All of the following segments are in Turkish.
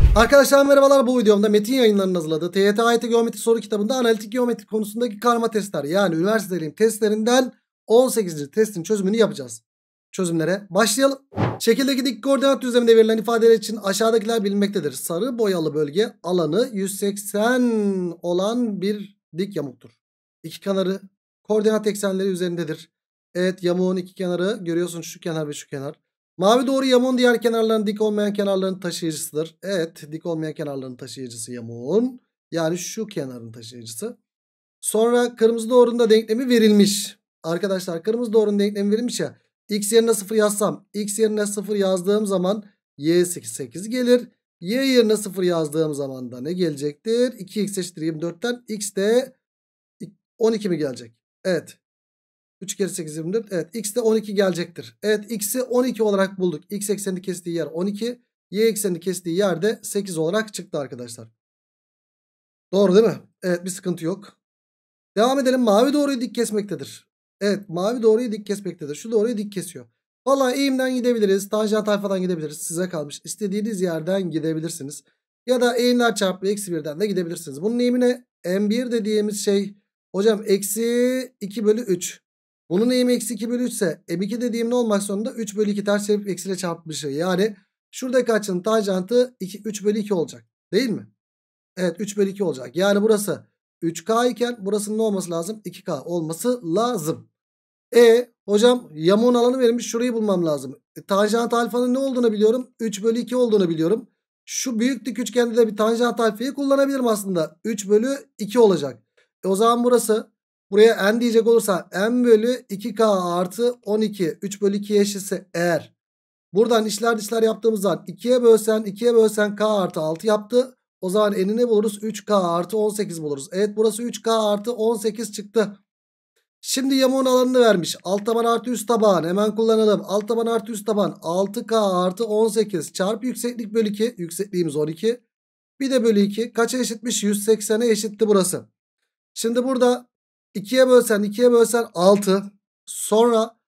Arkadaşlar merhabalar, bu videomda Metin Yayınları'nın hazırladığı TYT AYT Geometri soru kitabında analitik geometri konusundaki karma testler, yani üniversitelerin testlerinden 18. testin çözümünü yapacağız. Çözümlere başlayalım. Şekildeki dik koordinat düzleminde verilen ifadeler için aşağıdakiler bilinmektedir. Sarı boyalı bölge alanı 180 olan bir dik yamuktur. İki kenarı koordinat eksenleri üzerindedir. Evet, yamuğun iki kenarı görüyorsun, şu kenar ve şu kenar. Mavi doğru yamuğun diğer kenarlarının dik olmayan kenarların taşıyıcısıdır. Evet, dik olmayan kenarların taşıyıcısı yamuğun. Yani şu kenarın taşıyıcısı. Sonra kırmızı doğrunun da denklemi verilmiş. Arkadaşlar kırmızı doğrunun denklemi verilmiş ya. X yerine 0 yazsam. X yerine 0 yazdığım zaman Y 8 gelir. Y yerine 0 yazdığım zaman da ne gelecektir? 2x eşittir 24'ten x de 12 mi gelecek? Evet. 3 kere 8 24. Evet, x de 12 gelecektir. Evet, x'i 12 olarak bulduk. X eksenini kestiği yer 12. Y eksenini kestiği yer de 8 olarak çıktı arkadaşlar. Doğru değil mi? Evet, bir sıkıntı yok. Devam edelim. Mavi doğruyu dik kesmektedir. Evet, mavi doğruyu dik kesmektedir. Şu doğruyu dik kesiyor. Vallahi eğimden gidebiliriz. Tanjant alfadan gidebiliriz. Size kalmış. İstediğiniz yerden gidebilirsiniz. Ya da eğimler çarpı eksi 1'den de gidebilirsiniz. Bunun eğimine M1 dediğimiz şey hocam eksi 2 bölü 3. Bunun eğimi eksi 2 bölü 3 ise M2 dediğim ne olmak zorunda? 3 bölü 2 ters çevirip eksiyle çarpmışı. Yani şuradaki açının tanjantı 3 bölü 2 olacak. Değil mi? Evet, 3 bölü 2 olacak. Yani burası 3K iken burasının ne olması lazım? 2K olması lazım. Hocam yamuğun alanı verilmiş, şurayı bulmam lazım. Tanjant alfanın ne olduğunu biliyorum. 3 bölü 2 olduğunu biliyorum. Şu büyük dik üçgende de bir tanjant alfayı kullanabilirim aslında. 3 bölü 2 olacak. O zaman burası, buraya n diyecek olursa n bölü 2K artı 12 3 bölü 2'ye eşitse eğer. Buradan içler dışlar yaptığımız zaman 2'ye bölsen K artı 6 yaptı. O zaman n'i ne buluruz? 3K artı 18 buluruz. Evet, burası 3K artı 18 çıktı. Şimdi yamuğun alanını vermiş. Alt taban artı üst taban. Hemen kullanalım. Alt taban artı üst taban. 6K artı 18 çarpı yükseklik bölü 2. Yüksekliğimiz 12. Bir de bölü 2. Kaça eşitmiş? 180'e eşitti burası. Şimdi burada 2'ye bölsen 6. Sonra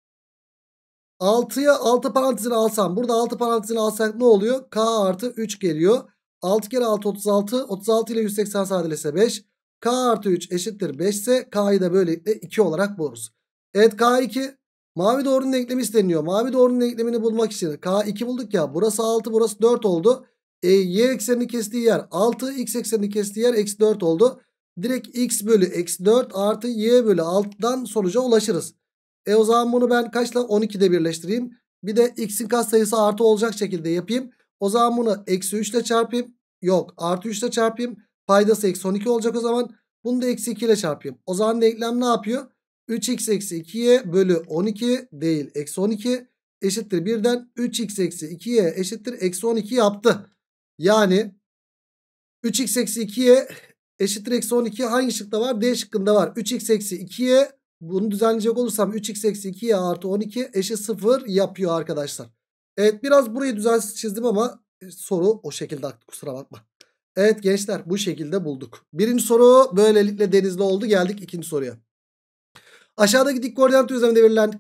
6'ya 6 parantezini alsam. Burada 6 parantezini alsak ne oluyor? K artı 3 geliyor. 6 kere 6 36. 36 ile 180 sadeleşse 5. K artı 3 eşittir 5 ise K'yı da böylelikle 2 olarak buluruz. Evet, K2 mavi doğrunun denklemi isteniyor. Mavi doğrunun denklemini bulmak için K2 bulduk ya. Burası 6, burası 4 oldu. Y eksenini kestiği yer 6. X eksenini kestiği yer eksi 4 oldu. Direkt x bölü eksi 4 artı y bölü 6'dan sonuca ulaşırız. O zaman bunu ben kaçla? 12'de birleştireyim. Bir de x'in katsayısı artı olacak şekilde yapayım. O zaman bunu eksi 3 ile çarpayım. Yok, artı 3 ile çarpayım. Paydası eksi 12 olacak o zaman. Bunu da eksi 2 ile çarpayım. O zaman denklem ne yapıyor? 3x eksi 2y bölü 12 değil eksi 12 eşittir 1'den 3x eksi 2y eşittir eksi 12 yaptı. Yani 3x eksi 2y eşittir eksi 12 hangi şıkta var? D şıkkında var. 3x eksi 2y, bunu düzenleyecek olursam 3x eksi 2y artı 12 eşit 0 yapıyor arkadaşlar. Evet, biraz burayı düzensiz çizdim ama soru o şekilde aktı, kusura bakma. Evet gençler, bu şekilde bulduk. Birinci soru böylelikle denizli oldu. Geldik ikinci soruya. Aşağıdaki dik koordinat düzleminde verilen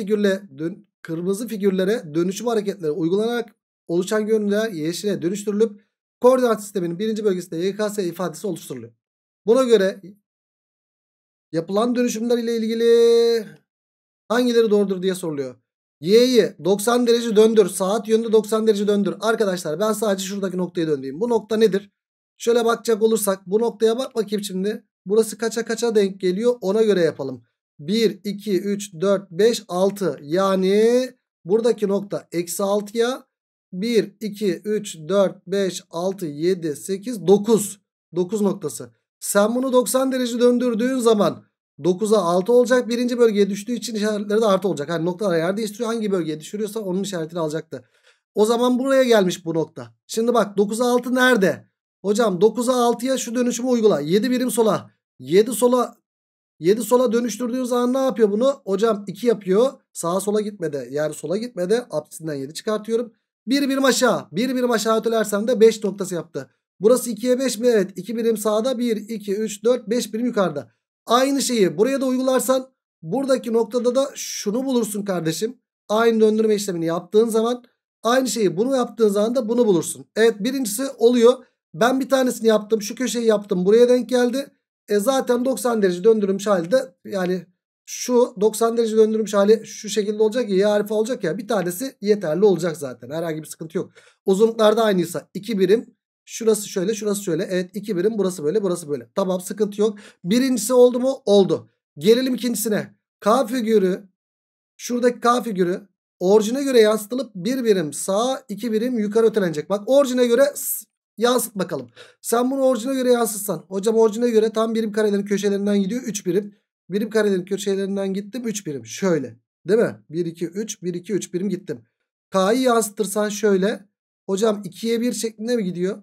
kırmızı figürlere dönüşüm hareketleri uygulanarak oluşan görüntüler yeşile dönüştürülüp koordinat sisteminin birinci bölgesinde YKS ifadesi oluşturuluyor. Buna göre yapılan dönüşümler ile ilgili hangileri doğrudur diye soruluyor. Y'yi 90 derece döndür. Saat yönünde 90 derece döndür. Arkadaşlar ben sadece şuradaki noktayı döndüreyim. Bu nokta nedir? Şöyle bakacak olursak bu noktaya bak bakayım şimdi. Burası kaça denk geliyor? Ona göre yapalım. 1, 2, 3, 4, 5, 6. Yani buradaki nokta eksi 6'ya 1, 2, 3, 4, 5, 6, 7, 8, 9. 9 noktası. Sen bunu 90 derece döndürdüğün zaman 9'a 6 olacak. Birinci bölgeye düştüğü için işaretleri de artı olacak. Hani noktalar yer değiştiriyor. Hangi bölgeye düşürüyorsa onun işaretini alacaktı. O zaman buraya gelmiş bu nokta. Şimdi bak 9'a 6 nerede? Hocam 9'a 6'ya şu dönüşümü uygula. 7 birim sola. 7 sola dönüştürdüğün zaman ne yapıyor bunu? Hocam 2 yapıyor. Sağa sola gitmede, yani sola gitmede apsisinden 7 çıkartıyorum. Bir birim aşağı. Bir birim aşağı ötelersem de 5 noktası yaptı. Burası 2'ye 5 mi? Evet. 2 birim sağda, 1, 2, 3, 4, 5 birim yukarıda. Aynı şeyi buraya da uygularsan buradaki noktada da şunu bulursun kardeşim. Aynı döndürme işlemini yaptığın zaman Aynı şeyi bunu yaptığın zaman da bunu bulursun. Evet, birincisi oluyor. Ben bir tanesini yaptım. Şu köşeyi yaptım. Buraya denk geldi. Zaten 90 derece döndürülmüş halde, yani şu 90 derece döndürülmüş hali şu şekilde olacak ya. Y harfi olacak ya. Bir tanesi yeterli olacak zaten. Herhangi bir sıkıntı yok. Uzunluklarda aynıysa 2 birim. Şurası şöyle, şurası şöyle. Evet, 2 birim. Burası böyle, burası böyle. Tamam, sıkıntı yok. Birincisi oldu mu? Oldu. Gelelim ikincisine. K figürü, şuradaki K figürü orijine göre yansıtılıp bir birim sağa, 2 birim yukarı ötelenecek. Bak, orijine göre yansıt bakalım. Sen bunu orijine göre yansıtsan. Hocam orijine göre tam birim karelerin köşelerinden gidiyor 3 birim. Birim karelerin köşelerinden gittim 3 birim. Şöyle. Değil mi? 1 2 3 1 2 3 birim gittim. K'yı yansıtırsan şöyle. Hocam 2'ye 1 şeklinde mi gidiyor?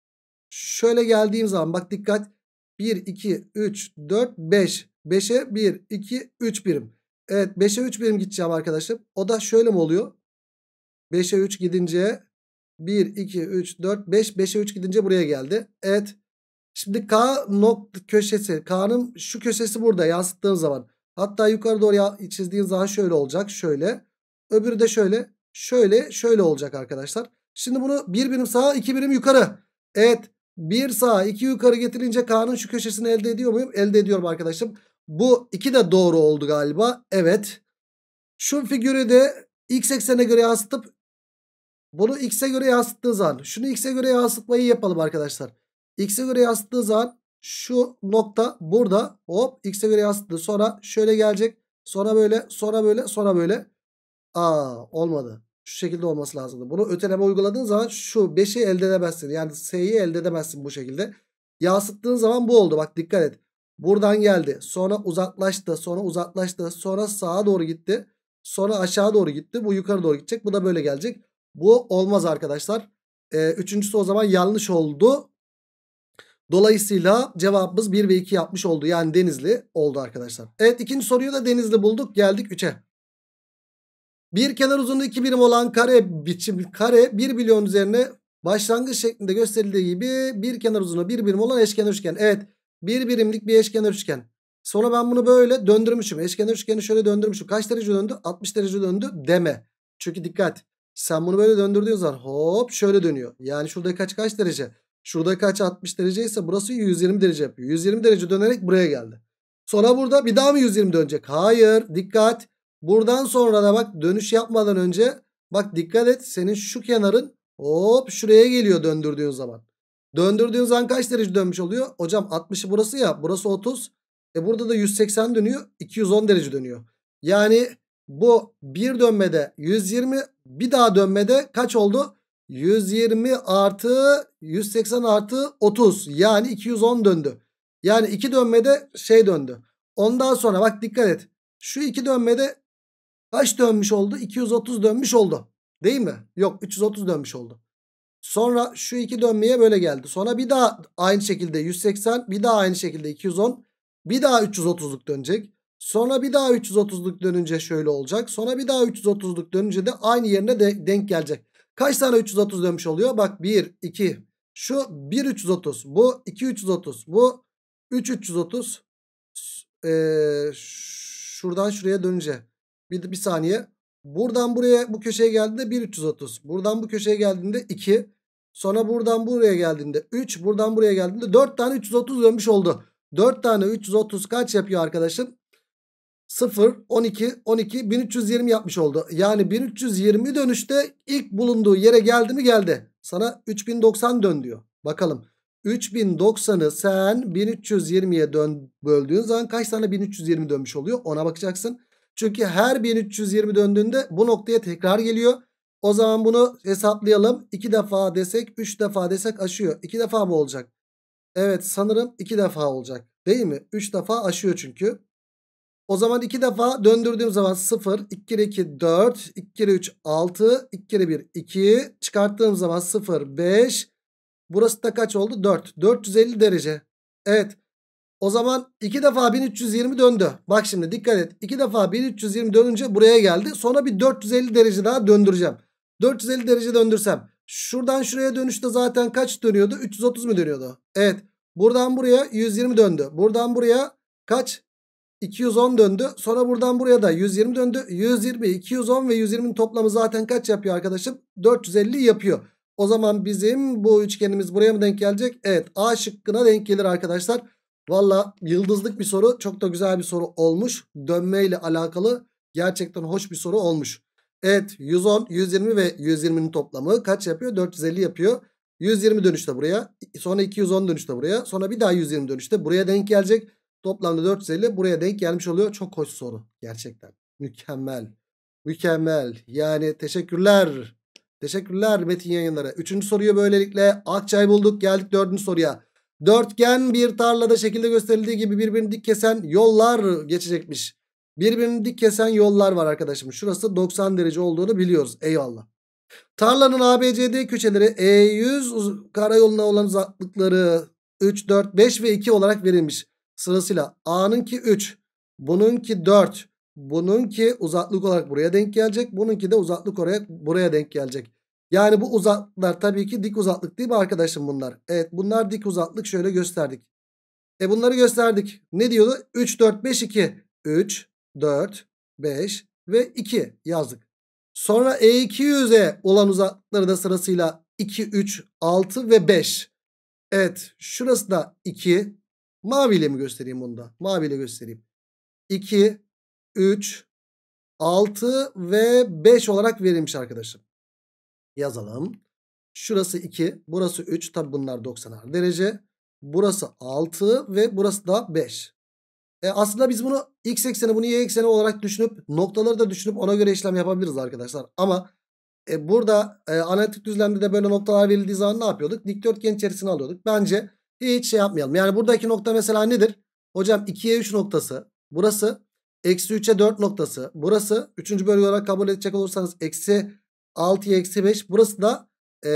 Şöyle geldiğim zaman bak dikkat. 1 2 3 4 5. 5'e 1 2 3 birim. Evet, 5'e 3 birim gideceğim arkadaşım. O da şöyle mi oluyor? 5'e 3 gidince 1 2 3 4 5. 5'e 3 gidince buraya geldi. Evet. Şimdi K nokta köşesi. K'nın şu köşesi burada yansıttığım zaman. Hatta yukarı doğru çizdiğim zaman şöyle olacak. Şöyle. Öbürü de şöyle. Şöyle. Şöyle olacak arkadaşlar. Şimdi bunu bir birim sağa, 2 birim yukarı. Evet. 1 sağa 2 yukarı getirince K'nın şu köşesini elde ediyor muyum? Elde ediyorum arkadaşım. Bu 2 de doğru oldu galiba. Evet. Şu figürü de x eksene göre yansıtıp bunu x'e göre yansıttığı zaman şunu x'e göre yansıtmayı yapalım arkadaşlar. X'e göre yansıttığı zaman şu nokta burada, hop, x'e göre yansıttı. Sonra şöyle gelecek. Sonra böyle, sonra böyle, sonra böyle. Olmadı. Şu şekilde olması lazımdı. Bunu öteleme uyguladığın zaman şu 5'i elde edemezsin. Yani S'yi elde edemezsin bu şekilde. Yansıttığın zaman bu oldu. Bak dikkat et. Buradan geldi. Sonra uzaklaştı. Sonra uzaklaştı. Sonra sağa doğru gitti. Sonra aşağı doğru gitti. Bu yukarı doğru gidecek. Bu da böyle gelecek. Bu olmaz arkadaşlar. Üçüncüsü o zaman yanlış oldu. Dolayısıyla cevabımız 1 ve 2 yapmış oldu. Yani Denizli oldu arkadaşlar. Evet, ikinci soruyu da Denizli bulduk. Geldik 3'e. Bir kenar uzunluğu 2 birim olan kare 1 milyon üzerine başlangıç şeklinde gösterildiği gibi bir kenar uzunluğu 1 birim olan eşkenar üçgen. Evet, 1 birimlik bir eşkenar üçgen. Sonra ben bunu böyle döndürmüşüm. Eşkenar üçgeni şöyle döndürmüşüm. Kaç derece döndü? 60 derece döndü deme. Çünkü dikkat. Sen bunu böyle döndürdüğün zaman hop şöyle dönüyor. Yani şurada kaç derece? Şurada kaç 60 derece ise burası 120 derece yapıyor. 120 derece dönerek buraya geldi. Sonra burada bir daha mı 120 dönecek? Hayır. Dikkat. Buradan sonra da bak dönüş yapmadan önce bak dikkat et, senin şu kenarın hop şuraya geliyor döndürdüğün zaman. Döndürdüğün zaman kaç derece dönmüş oluyor? Hocam 60'ı burası ya, burası 30. Burada da 180 dönüyor, 210 derece dönüyor. Yani bu bir dönmede 120, bir daha dönmede kaç oldu? 120 artı 180 artı 30, yani 210 döndü. Yani iki dönmede şey döndü. Ondan sonra bak dikkat et. Şu iki dönmede kaç dönmüş oldu? 230 dönmüş oldu. Değil mi? Yok, 330 dönmüş oldu. Sonra şu iki dönmeye böyle geldi. Sonra bir daha aynı şekilde 180. Bir daha aynı şekilde 210. Bir daha 330'luk dönecek. Sonra bir daha 330'luk dönünce şöyle olacak. Sonra bir daha 330'luk dönünce de aynı yerine denk gelecek. Kaç tane 330 dönmüş oluyor? Bak 1, 2. Şu 1 330. Bu 2 330. Bu 3 330. Şuradan şuraya dönünce. Bir saniye. Buradan buraya bu köşeye geldiğinde 1 330. Buradan bu köşeye geldiğinde 2. Sonra buradan buraya geldiğinde 3. Buradan buraya geldiğinde 4 tane 330 dönmüş oldu. 4 tane 330 kaç yapıyor arkadaşım? 0, 12, 12, 1320 yapmış oldu. Yani 1320 dönüşte ilk bulunduğu yere geldi mi? Geldi. Sana 3090 dön diyor. Bakalım. 3090'ı sen 1320'ye böldüğün zaman kaç tane 1320 dönmüş oluyor? Ona bakacaksın. Çünkü her 1320 döndüğünde bu noktaya tekrar geliyor. O zaman bunu hesaplayalım. 2 defa desek, 3 defa desek aşıyor. 2 defa mı olacak? Evet, sanırım 2 defa olacak. Değil mi? 3 defa aşıyor çünkü. O zaman 2 defa döndürdüğüm zaman 0, 2 kere 2 4, 2 kere 3 6, 2 kere 1 2. Çıkarttığım zaman 0, 5. Burası da kaç oldu? 4. 450 derece. Evet. O zaman 2 defa 1320 döndü. Bak şimdi dikkat et. 2 defa 1320 dönünce buraya geldi. Sonra bir 450 derece daha döndüreceğim. 450 derece döndürsem. Şuradan şuraya dönüşte zaten kaç dönüyordu? 330 mu dönüyordu? Evet. Buradan buraya 120 döndü. Buradan buraya kaç? 210 döndü. Sonra buradan buraya da 120 döndü. 120, 210 ve 120'nin toplamı zaten kaç yapıyor arkadaşım? 450 yapıyor. O zaman bizim bu üçgenimiz buraya mı denk gelecek? Evet, A şıkkına denk gelir arkadaşlar. Valla yıldızlık bir soru. Çok da güzel bir soru olmuş. Dönme ile alakalı gerçekten hoş bir soru olmuş. Evet, 110, 120 ve 120'nin toplamı kaç yapıyor? 450 yapıyor. 120 dönüşte buraya. Sonra 210 dönüşte buraya. Sonra bir daha 120 dönüşte buraya denk gelecek. Toplamda 450 buraya denk gelmiş oluyor. Çok hoş soru. Gerçekten. Mükemmel. Mükemmel. Yani teşekkürler. Teşekkürler Metin Yayınları. Üçüncü soruyu böylelikle Akçay bulduk. Geldik dördüncü soruya. Dörtgen bir tarlada şekilde gösterildiği gibi birbirini dik kesen yollar geçecekmiş. Birbirini dik kesen yollar var arkadaşım. Şurası 90 derece olduğunu biliyoruz. Eyvallah. Tarlanın ABCD köşeleri E100 karayoluna olan uzaklıkları 3, 4, 5 ve 2 olarak verilmiş. Sırasıyla A'nınki 3, bununki 4, bununki uzaklık olarak buraya denk gelecek. Bununki de uzaklık olarak buraya denk gelecek. Yani bu uzaklıklar tabii ki dik uzaklık değil mi arkadaşım bunlar? Evet, bunlar dik uzaklık, şöyle gösterdik. Bunları gösterdik. Ne diyordu? 3, 4, 5, 2. 3, 4, 5 ve 2 yazdık. Sonra E200'e olan uzaklıkları da sırasıyla 2, 3, 6 ve 5. Evet, şurası da 2. Maviyle mi göstereyim bunu da? Maviyle göstereyim. 2, 3, 6 ve 5 olarak verilmiş arkadaşım. Yazalım. Şurası 2, burası 3. Tabi bunlar 90'ar derece. Burası 6 ve burası da 5. Aslında biz bunu x ekseni, bunu y ekseni olarak düşünüp noktaları da düşünüp ona göre işlem yapabiliriz arkadaşlar. Ama burada analitik düzlemde de böyle noktalar verildiği zaman ne yapıyorduk? Dikdörtgen içerisine alıyorduk. Bence hiç şey yapmayalım. Yani buradaki nokta mesela nedir? Hocam 2'ye 3 noktası. Burası eksi 3'e 4 noktası. Burası 3. bölge olarak kabul edecek olursanız eksi 6'ya eksi 5. Burası da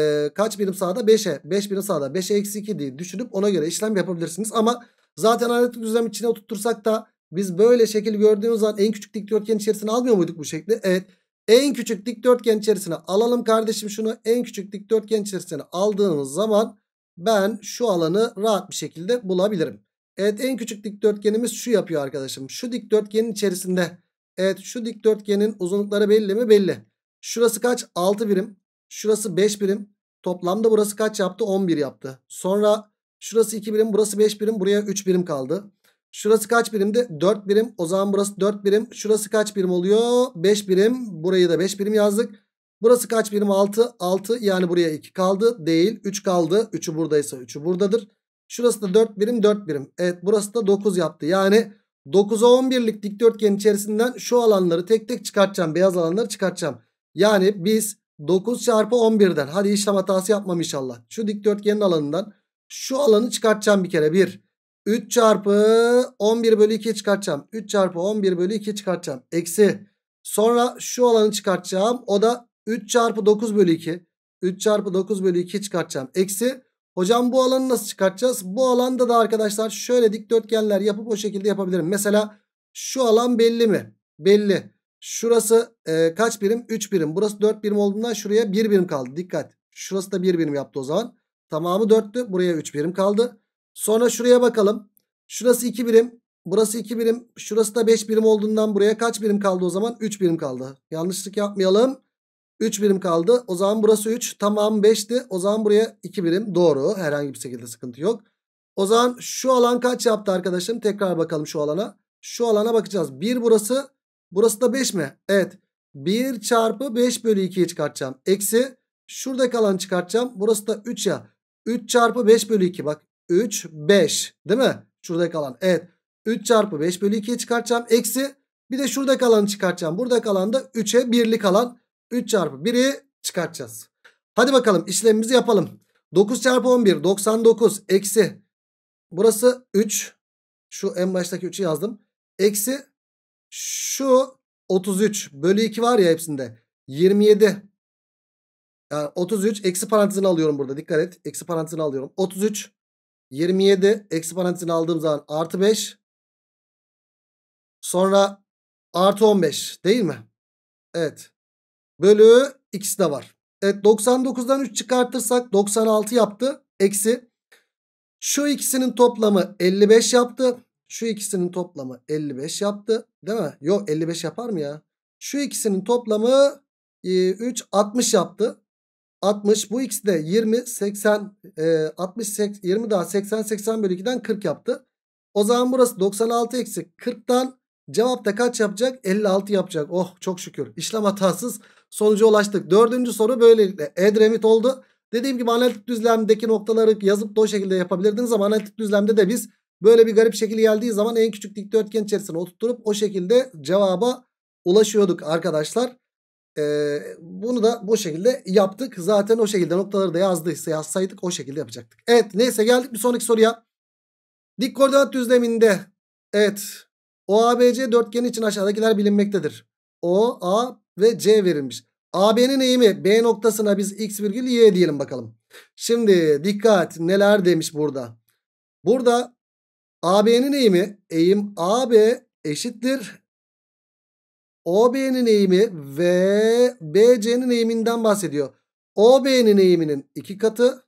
kaç birim sağda? 5'e. 5 birim sağda. 5'e eksi 2 diye düşünüp ona göre işlem yapabilirsiniz. Ama zaten analitik düzlem içine oturtursak da biz böyle şekil gördüğümüz zaman en küçük dikdörtgen içerisine almıyor muyduk bu şekli? Evet. En küçük dikdörtgen içerisine alalım kardeşim şunu. En küçük dikdörtgen içerisine aldığımız zaman ben şu alanı rahat bir şekilde bulabilirim. Evet, en küçük dikdörtgenimiz şu yapıyor arkadaşım. Şu dikdörtgenin içerisinde. Evet, şu dikdörtgenin uzunlukları belli mi? Belli. Şurası kaç? 6 birim. Şurası 5 birim. Toplamda burası kaç yaptı? 11 yaptı. Sonra şurası 2 birim. Burası 5 birim. Buraya 3 birim kaldı. Şurası kaç birimdi? 4 birim. O zaman burası 4 birim. Şurası kaç birim oluyor? 5 birim. Burayı da 5 birim yazdık. Burası kaç birim? 6. 6 yani buraya 2 kaldı. Değil. 3 kaldı. 3'ü buradaysa 3'ü buradadır. Şurası da 4 birim, 4 birim. Evet, burası da 9 yaptı. Yani 9'a 11'lik dikdörtgen içerisinden şu alanları tek tek çıkartacağım. Beyaz alanları çıkartacağım. Yani biz 9 çarpı 11'den, hadi işlem hatası yapmam inşallah, şu dikdörtgenin alanından şu alanı çıkartacağım bir kere. 3 çarpı 11 bölü 2 çıkartacağım. 3 çarpı 11 bölü 2 çıkartacağım. Eksi. Sonra şu alanı çıkartacağım. O da 3 çarpı 9 bölü 2. 3 çarpı 9 bölü 2 çıkartacağım. Eksi. Hocam bu alanı nasıl çıkartacağız? Bu alanda da arkadaşlar şöyle dikdörtgenler yapıp o şekilde yapabilirim. Mesela şu alan belli mi? Belli. Şurası kaç birim? 3 birim. Burası 4 birim olduğundan şuraya 1 birim kaldı. Dikkat. Şurası da 1 birim yaptı o zaman. Tamamı 4'tü. Buraya 3 birim kaldı. Sonra şuraya bakalım. Şurası 2 birim. Burası 2 birim. Şurası da 5 birim olduğundan buraya kaç birim kaldı o zaman? 3 birim kaldı. Yanlışlık yapmayalım. 3 birim kaldı. O zaman burası 3. Tamam 5'ti. O zaman buraya 2 birim. Doğru. Herhangi bir şekilde sıkıntı yok. O zaman şu alan kaç yaptı arkadaşım? Tekrar bakalım şu alana. Şu alana bakacağız. 1 burası. Burası da 5 mi? Evet. 1 çarpı 5 bölü 2'yi çıkartacağım. Eksi. Şuradaki alanı çıkartacağım. Burası da 3 ya. 3 çarpı 5 bölü 2. Bak 3, 5. Değil mi? Şuradaki alan. Evet. 3 çarpı 5 bölü 2'yi çıkartacağım. Eksi. Bir de şuradaki alanı çıkartacağım. Buradaki alanda 3'e birlik alan. 3 çarpı 1'i çıkartacağız. Hadi bakalım işlemimizi yapalım. 9 çarpı 11 99 eksi. Burası 3. Şu en baştaki 3'ü yazdım. Eksi şu 33 bölü 2 var ya hepsinde. 27. Yani 33 eksi parantezini alıyorum burada. Dikkat et. Eksi parantezini alıyorum. 33 27 eksi parantezini aldığım zaman artı 5. Sonra artı 15 değil mi? Evet. Bölü ikisi de var. Evet, 99'dan 3 çıkartırsak 96 yaptı. Eksi şu ikisinin toplamı 55 yaptı. Şu ikisinin toplamı 55 yaptı. Değil mi? Yok 55 yapar mı ya? Şu ikisinin toplamı 3 60 yaptı. 60 bu ikisi de 20 80 60 20 daha 80 80 bölü 2'den 40 yaptı. O zaman burası 96 eksi 40'tan cevap da kaç yapacak? 56 yapacak. Oh çok şükür. İşlem hatasız sonuca ulaştık. Dördüncü soru böylelikle Edremit oldu. Dediğim gibi analitik düzlemdeki noktaları yazıp da o şekilde yapabilirdiniz ama analitik düzlemde de biz böyle bir garip şekil geldiği zaman en küçük dikdörtgen içerisine oturtup o şekilde cevaba ulaşıyorduk arkadaşlar. Bunu da bu şekilde yaptık. Zaten o şekilde noktaları da yazsaydık o şekilde yapacaktık. Evet neyse geldik bir sonraki soruya. Dik koordinat düzleminde evet OABC dörtgeni için aşağıdakiler bilinmektedir. O, A ve C verilmiş. AB'nin eğimi B noktasına biz x virgül y diyelim bakalım. Şimdi dikkat neler demiş burada. Burada AB'nin eğim AB eşittir OB'nin eğimi ve BC'nin eğiminden bahsediyor. OB'nin eğiminin 2 katı.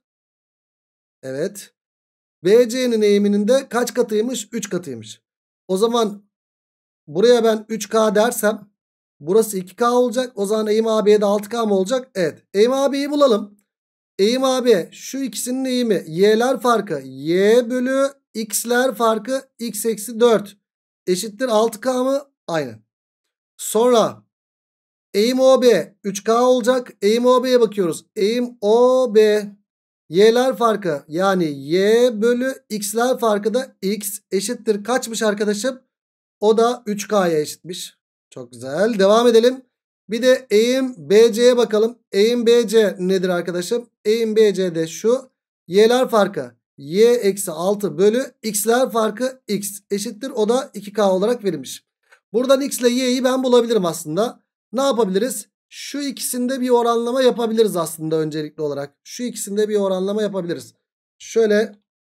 Evet. BC'nin eğiminin de kaç katıymış? 3 katıymış. O zaman buraya ben 3K dersem burası 2K olacak. O zaman eğim AB'de 6K mı olacak? Evet. Eğim AB'yi bulalım. Eğim AB şu ikisinin eğimi y'ler farkı y bölü x'ler farkı x eksi 4 eşittir 6K mı? Aynen. Sonra eğim OB 3K olacak. Eğim OB'ye bakıyoruz. Eğim OB y'ler farkı yani y bölü x'ler farkı da x eşittir kaçmış arkadaşım? O da 3K'ya eşitmiş. Çok güzel. Devam edelim. Bir de eğim BC'ye bakalım. Eğim BC nedir arkadaşım? Eğim BC de şu. Y'ler farkı y eksi 6 bölü x'ler farkı x eşittir. O da 2K olarak verilmiş. Buradan x ile y'yi ben bulabilirim aslında. Ne yapabiliriz? Şu ikisinde bir oranlama yapabiliriz aslında öncelikli olarak. Şu ikisinde bir oranlama yapabiliriz. Şöyle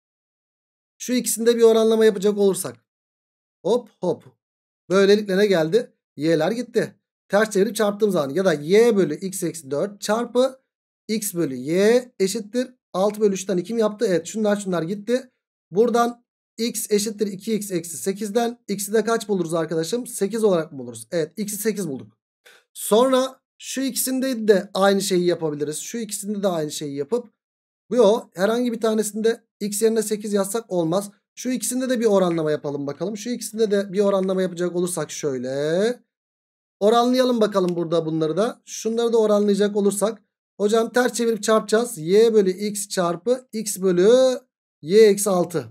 şu ikisinde bir oranlama yapacak olursak. Hop hop. Böylelikle ne geldi? Y'ler gitti. Ters çevirip çarptığım zaman ya da y bölü x eksi 4 çarpı x bölü y eşittir. 6 bölü 3'ten 2 mi yaptı? Evet şunlar gitti. Buradan x eşittir 2x eksi 8'den x'i de kaç buluruz arkadaşım? 8 olarak mı buluruz? Evet x'i 8 bulduk. Sonra şu ikisinde de aynı şeyi yapabiliriz. Şu ikisinde de aynı şeyi yapıp herhangi bir tanesinde x yerine 8 yazsak olmaz. Şu ikisinde de bir oranlama yapalım bakalım. Şu ikisinde de bir oranlama yapacak olursak şöyle. Oranlayalım bakalım burada bunları da. Şunları da oranlayacak olursak. Hocam ters çevirip çarpacağız. Y bölü x çarpı x bölü y eksi 6.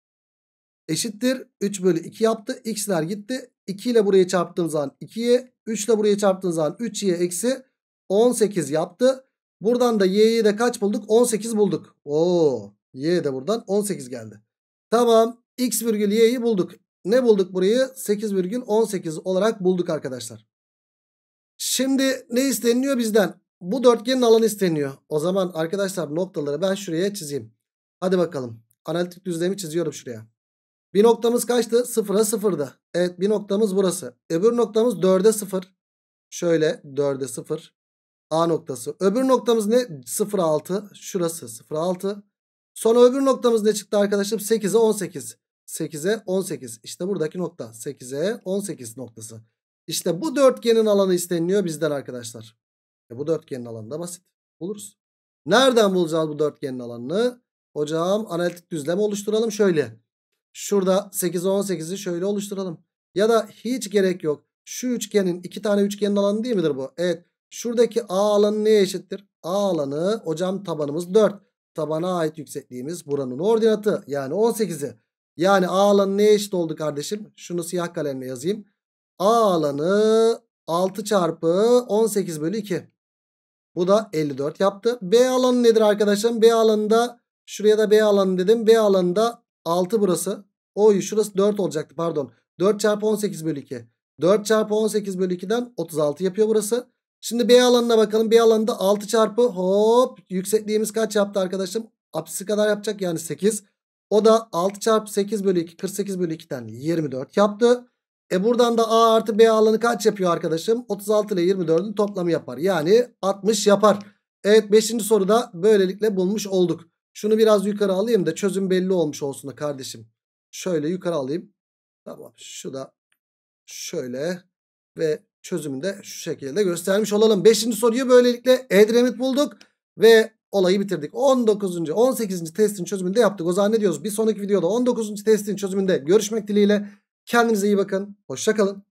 Eşittir 3 bölü 2 yaptı. X'ler gitti. 2 ile burayı çarptığım zaman 2y. 3 ile burayı çarptığım zaman 3y eksi 18 yaptı. Buradan da y'yi de kaç bulduk? 18 bulduk. Oo, y de buradan 18 geldi. Tamam. X virgül y'yi bulduk. Ne bulduk burayı? 8,18 olarak bulduk arkadaşlar. Şimdi ne isteniyor bizden? Bu dörtgenin alanı isteniyor. O zaman arkadaşlar noktaları ben şuraya çizeyim. Hadi bakalım. Analitik düzlemi çiziyorum şuraya. Bir noktamız kaçtı? 0'a 0'dı. Evet bir noktamız burası. Öbür noktamız 4'e 0. Şöyle 4'e 0. A noktası. Öbür noktamız ne? 0'a 6. Şurası 0'a 6. Sonra öbür noktamız ne çıktı arkadaşım? 8'e 18. 8'e 18. İşte buradaki nokta. 8'e 18 noktası. İşte bu dörtgenin alanı isteniliyor bizden arkadaşlar. Bu dörtgenin alanı da basit. Buluruz. Nereden bulacağız bu dörtgenin alanını? Hocam analitik düzlem oluşturalım şöyle. Şurada 8'e 18'i şöyle oluşturalım. Ya da hiç gerek yok. Şu üçgenin 2 tane üçgenin alanı değil midir bu? Evet. Şuradaki A alanı neye eşittir? A alanı hocam tabanımız 4. Tabana ait yüksekliğimiz buranın ordinatı. Yani 18'i. Yani A alanı neye eşit oldu kardeşim? Şunu siyah kalemle yazayım. A alanı 6 çarpı 18 bölü 2. Bu da 54 yaptı. B alanı nedir arkadaşım? B alanında şuraya da B alanı dedim. B alanında 6 burası. Şurası 4 olacaktı pardon. 4 çarpı 18 bölü 2. 4 çarpı 18 bölü 2'den 36 yapıyor burası. Şimdi B alanına bakalım. B alanında 6 çarpı hop yüksekliğimiz kaç yaptı arkadaşım? Apsisi kadar yapacak yani 8. O da 6 çarpı 8 bölü 2 48 bölü 2'den 24 yaptı. Buradan da A artı B alanı kaç yapıyor arkadaşım? 36 ile 24'ün toplamı yapar. Yani 60 yapar. Evet 5. soruda böylelikle bulmuş olduk. Şunu biraz yukarı alayım da çözüm belli olmuş olsun da kardeşim. Şöyle yukarı alayım. Tamam, şu da şöyle ve çözümünü de şu şekilde göstermiş olalım. 5. soruyu böylelikle Edremit bulduk ve olayı bitirdik. 19. 18. testin çözümünü de yaptık. O zaman ne diyoruz? Bir sonraki videoda 19. testin çözümünde görüşmek dileğiyle. Kendinize iyi bakın. Hoşça kalın.